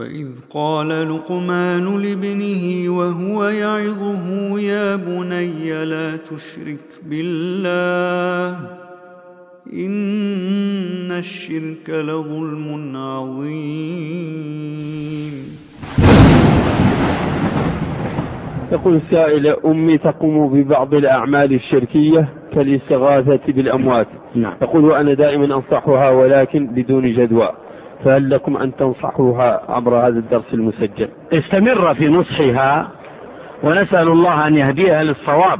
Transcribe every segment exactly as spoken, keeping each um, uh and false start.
وإذ قال لقمان لابنه وهو يعظه يا بني لا تشرك بالله إن الشرك لظلم عظيم. يقول السائل: أمي تقوم ببعض الأعمال الشركية كالاستغاثة بالأموات. نعم. يقول: وأنا دائما أنصحها ولكن بدون جدوى، فهل لكم أن تنصحوها عبر هذا الدرس المسجل؟ استمر في نصحها ونسأل الله أن يهديها للصواب،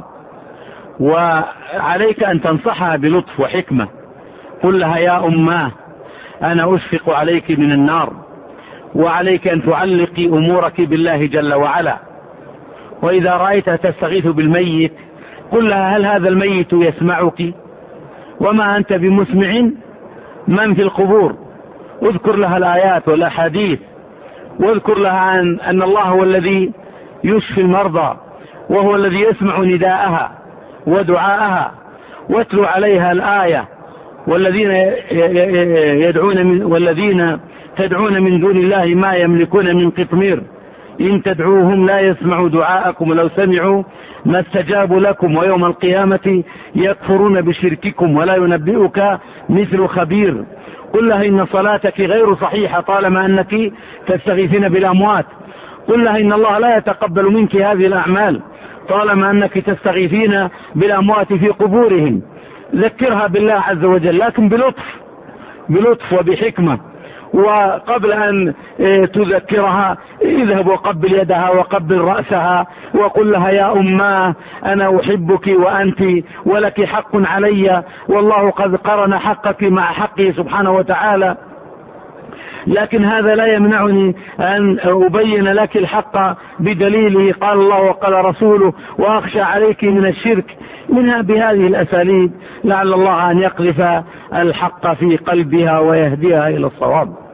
وعليك أن تنصحها بلطف وحكمة. قل لها: يا أماه أنا أشفق عليك من النار، وعليك أن تعلقي أمورك بالله جل وعلا. وإذا رأيتها تستغيث بالميت قل لها: هل هذا الميت يسمعك؟ وما أنت بمسمع من في القبور. اذكر لها الآيات والأحاديث، واذكر لها أن, أن الله هو الذي يشفي المرضى، وهو الذي يسمع نداءها ودعاءها. واتلو عليها الآية: والذين يدعون من والذين تدعون من دون الله ما يملكون من قطمير إن تدعوهم لا يسمعوا دعاءكم ولو سمعوا ما استجابوا لكم ويوم القيامة يكفرون بشرككم ولا ينبئك مثل خبير. قل لها: إن صلاتك غير صحيحة طالما أنك تستغيثين بالأموات. قل لها: إن الله لا يتقبل منك هذه الأعمال طالما أنك تستغيثين بالأموات في قبورهم. ذكرها بالله عز وجل، لكن بلطف بلطف وبحكمة. وقبل أن تذكرها اذهب وقبل يدها وقبل رأسها وقل لها: يا أماه أنا أحبك وأنت ولك حق علي، والله قد قرن حقك مع حقه سبحانه وتعالى. لكن هذا لا يمنعني أن أبين لك الحق بدليله قال الله وقال رسوله وأخشى عليك من الشرك. منها بهذه الأساليب لعل الله أن يقذف الحق في قلبها ويهديها إلى الصواب.